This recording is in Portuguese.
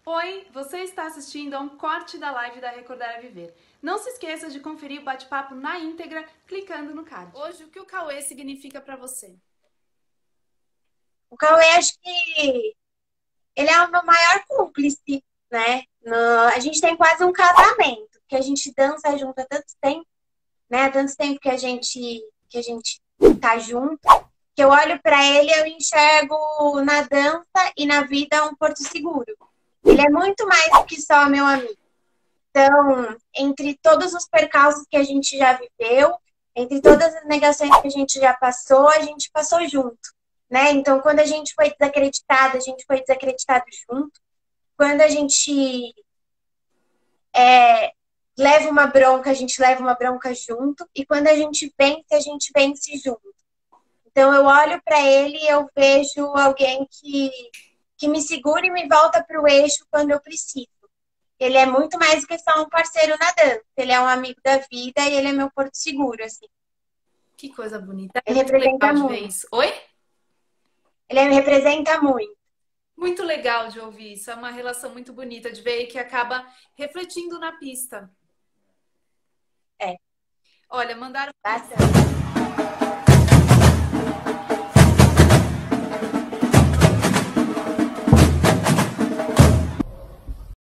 Oi, você está assistindo a um corte da live da Recordar a Viver. Não se esqueça de conferir o bate-papo na íntegra clicando no card. Hoje, o que o Cauê significa para você? O Cauê, acho que ele é o meu maior cúmplice, né? A gente tem quase um casamento, porque a gente dança junto há tanto tempo, né? Há tanto tempo que a gente tá junto, que eu olho para ele e eu enxergo na dança e na vida um porto seguro. Ele é muito mais do que só meu amigo. Então, entre todos os percalços que a gente já viveu, entre todas as negações que a gente passou junto, né? Então, quando a gente foi desacreditado junto. Quando a gente leva uma bronca, a gente leva uma bronca junto. E quando a gente vence junto. Então, eu olho para ele e eu vejo alguém que me segura e me volta para o eixo quando eu preciso. Ele é muito mais do que só um parceiro na dança. Ele é um amigo da vida e ele é meu porto seguro, assim. Que coisa bonita. É Ele muito representa legal de ver muito. isso. Oi? Ele me representa muito. Muito legal de ouvir isso. É uma relação muito bonita de ver e que acaba refletindo na pista. É, Olha, mandaram bastante.